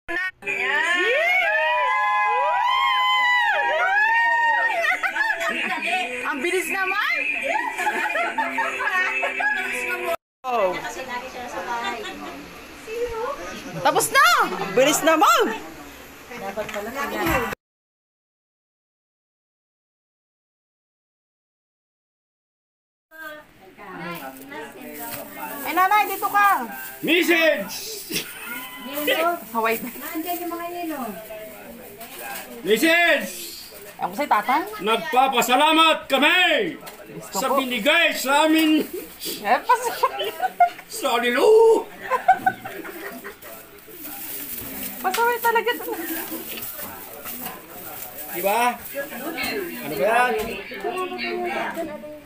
Ang bilis naman! Oh. Tapos na! Ang bilis naman! Dapat pala ay, nanay, dito ka! Message! Haway. Nandiyan yung mga nilo. Message! Ako sa'yo, tatang? Nagpapasalamat kami sa binigay sa amin sa Lilo! Pasaway talaga. Diba? Ano ba yan?